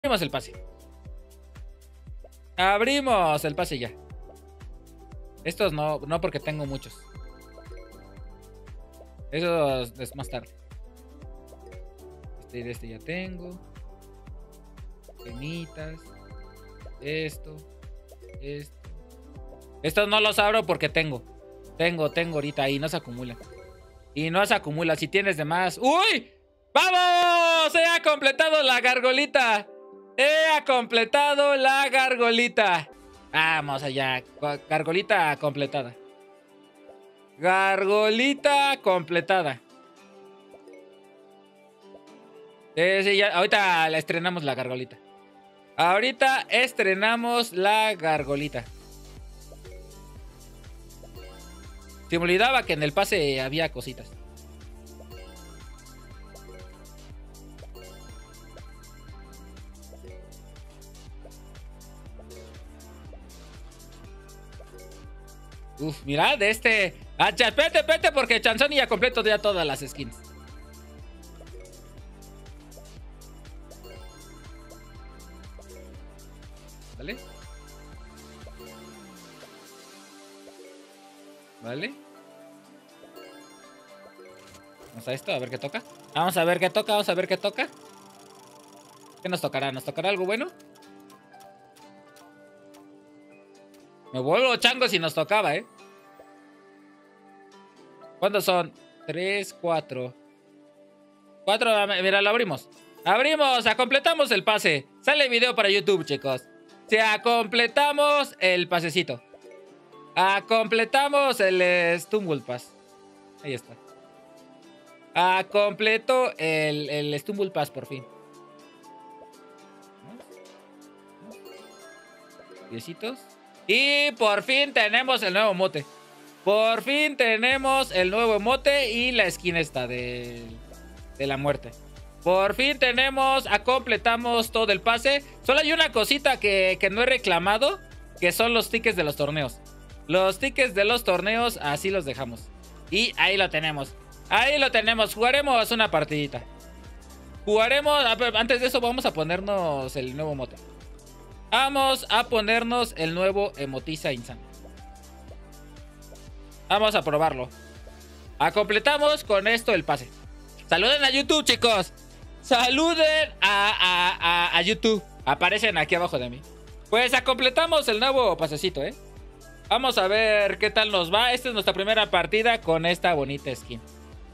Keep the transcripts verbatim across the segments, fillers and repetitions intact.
Abrimos el pase. Abrimos el pase ya. Estos no, no porque tengo muchos. Eso es más tarde. Este de este ya tengo. Gemitas. Esto. Esto. Estos no los abro porque tengo. Tengo, tengo ahorita y no se acumulan. Y no se acumula. Si tienes de más. ¡Uy! ¡Vamos! He completado la gargolita. He completado la gargolita. Vamos allá. Gargolita completada. Gargolita completada. Sí, sí, ya, ahorita la estrenamos la gargolita. Ahorita estrenamos la gargolita. Se me olvidaba que en el pase había cositas. Uf, mira, de este... Ah, espérate, espérate, porque Chanzoni ya completo ya todas las skins. ¿Vale? ¿Vale? Vamos a esto, a ver qué toca. Vamos a ver qué toca, vamos a ver qué toca. ¿Qué nos tocará? ¿Nos tocará algo bueno? Me vuelvo chango si nos tocaba, ¿eh? ¿Cuántos son? Tres, cuatro. Cuatro, mira, lo abrimos. Abrimos, completamos el pase. Sale video para YouTube, chicos. O sea, completamos el pasecito. Ah, completamos el Stumble Pass. Ahí está. Ah, completo el, el Stumble Pass por fin. Diecitos. Y por fin tenemos el nuevo emote. Por fin tenemos el nuevo emote y la skin esta de, de la muerte. Por fin tenemos, a completamos todo el pase. Solo hay una cosita que, que no he reclamado, que son los tickets de los torneos. Los tickets de los torneos, así los dejamos. Y ahí lo tenemos. Ahí lo tenemos. Jugaremos una partidita. Jugaremos, antes de eso vamos a ponernos el nuevo emote. Vamos a ponernos el nuevo emotiza insano. Vamos a probarlo. A completamos con esto el pase. Saluden a YouTube, chicos. Saluden a, a, a, a YouTube. Aparecen aquí abajo de mí. Pues a completamos el nuevo pasecito, ¿eh? Vamos a ver qué tal nos va. Esta es nuestra primera partida con esta bonita skin.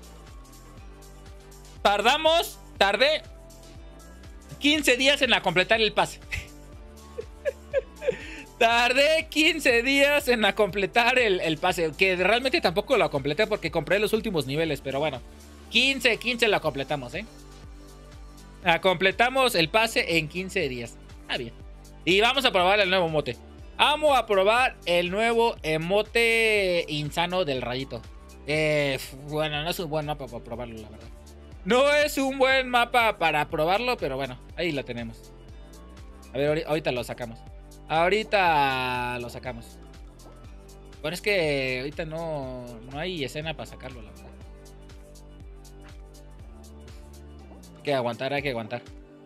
Tardamos, tardé quince días en a completar el pase. Tardé quince días en a completar el, el pase. Que realmente tampoco lo completé porque compré los últimos niveles. Pero bueno, quince, quince lo completamos, ¿eh? A completamos el pase en quince días. Ah, bien. Y vamos a probar el nuevo emote. Vamos a probar el nuevo emote insano del rayito. Eh, bueno, no es un buen mapa para probarlo, la verdad. No es un buen mapa para probarlo, pero bueno, ahí lo tenemos. A ver, ahorita lo sacamos. Ahorita lo sacamos. Bueno, es que ahorita no, no hay escena para sacarlo, la verdad. Hay que aguantar, hay que aguantar.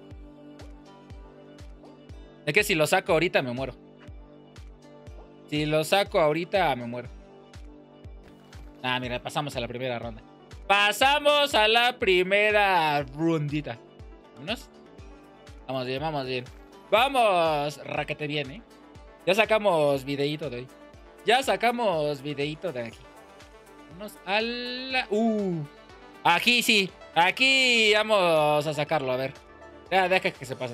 Es que si lo saco ahorita me muero. Si lo saco ahorita me muero. Ah, mira, pasamos a la primera ronda. Pasamos a la primera rondita. ¿Vámonos? Vamos bien, vamos bien. Vamos, raquete bien, ¿eh? Ya sacamos videíto de hoy. Ya sacamos videíto de aquí. Vamos a la... Uh, aquí sí. Aquí vamos a sacarlo, a ver. Ya, deja que se pase.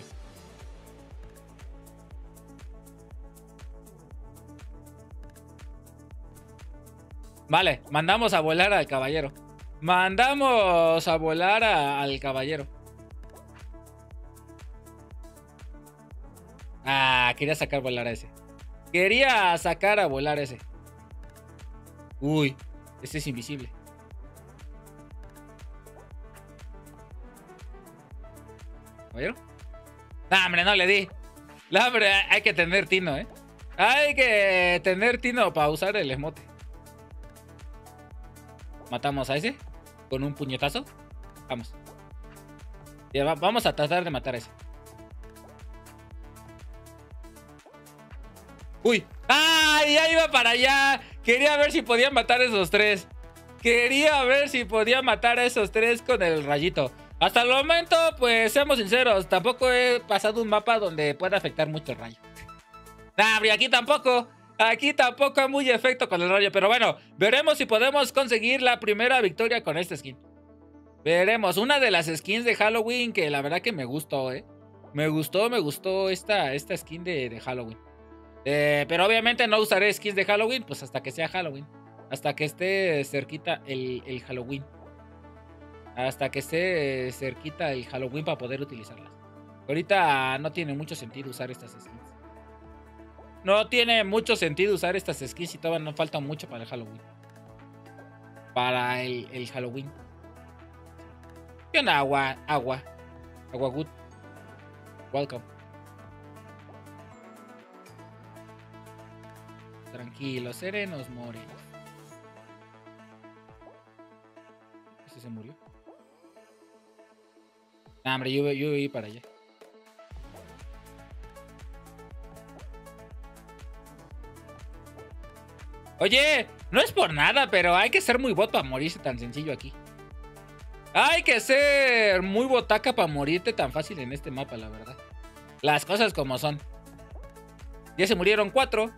Vale, mandamos a volar al caballero. Mandamos a volar a, al caballero. Ah, quería sacar a volar a ese. Quería sacar a volar a ese. Uy, este es invisible. ¿Caballero? No, hombre, no le di. No, hombre, hay que tener tino, ¿eh? Hay que tener tino para usar el emote. Matamos a ese con un puñetazo. Vamos. Ya, va, vamos a tratar de matar a ese. Uy. ¡Ay! Ya iba para allá. Quería ver si podía matar a esos tres. Quería ver si podía matar a esos tres con el rayito. Hasta el momento, pues, seamos sinceros, tampoco he pasado un mapa donde pueda afectar mucho el rayo. Nah, y aquí tampoco. Aquí tampoco hay muy efecto con el rayo. Pero bueno, veremos si podemos conseguir la primera victoria con esta skin. Veremos. Una de las skins de Halloween que la verdad que me gustó, ¿eh? Me gustó, me gustó esta, esta skin de, de Halloween. Eh, pero obviamente no usaré skins de Halloween, pues hasta que sea Halloween. Hasta que esté cerquita el, el Halloween. Hasta que esté cerquita el Halloween para poder utilizarlas. Ahorita no tiene mucho sentido usar estas skins. No tiene mucho sentido usar estas skins y todavía no falta mucho para el Halloween. Para el, el Halloween. ¿Qué onda? Agua, agua. Agua good. Welcome. Tranquilos, serenos, morenos. ¿Ese se murió? Nah, hombre, yo, yo voy para allá. Oye, no es por nada, pero hay que ser muy bot para morirse tan sencillo aquí. Hay que ser muy botaca para morirte tan fácil en este mapa, la verdad. Las cosas como son. Ya se murieron cuatro.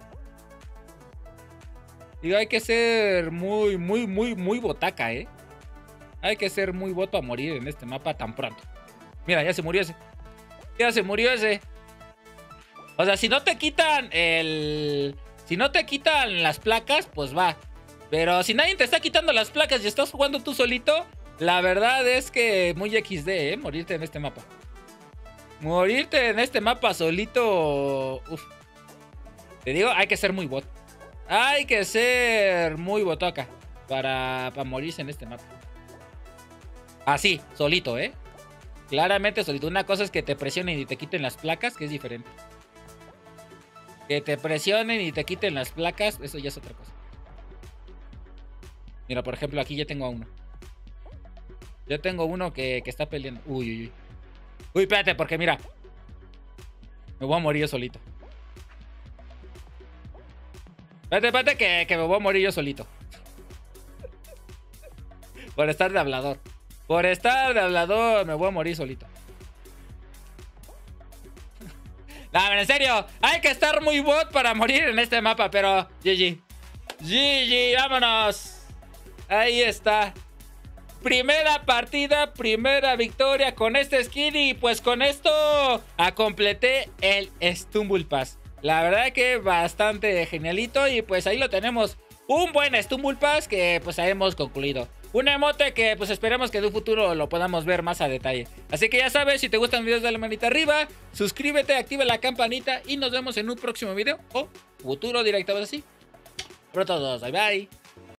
Digo, hay que ser muy, muy, muy, muy botaca, ¿eh? Hay que ser muy bot para morir en este mapa tan pronto. Mira, ya se murió ese. Ya se murió ese. O sea, si no te quitan el... Si no te quitan las placas, pues va. Pero si nadie te está quitando las placas y estás jugando tú solito, la verdad es que muy equis de, ¿eh? Morirte en este mapa. Morirte en este mapa solito... Uf. Te digo, hay que ser muy bot. Hay que ser muy botoca para, para morirse en este mapa. Así, solito, ¿eh? Claramente solito. Una cosa es que te presionen y te quiten las placas, que es diferente. Que te presionen y te quiten las placas, eso ya es otra cosa. Mira, por ejemplo, aquí ya tengo a uno. Yo tengo uno que, que está peleando. Uy, uy, uy. Uy, espérate, porque mira. Me voy a morir yo solito. Espérate, espérate, que, que me voy a morir yo solito. Por estar de hablador. Por estar de hablador me voy a morir solito. No, pero en serio, hay que estar muy bot para morir en este mapa, pero G G. G G, vámonos. Ahí está. Primera partida, primera victoria con este skin y pues con esto a completé el Stumble Pass. La verdad que bastante genialito y pues ahí lo tenemos. Un buen Stumble Pass que pues hemos concluido. Un emote que pues esperemos que en un futuro lo podamos ver más a detalle. Así que ya sabes, si te gustan los videos, dale manita arriba, suscríbete, activa la campanita y nos vemos en un próximo video o futuro directo así. Por todos, bye bye.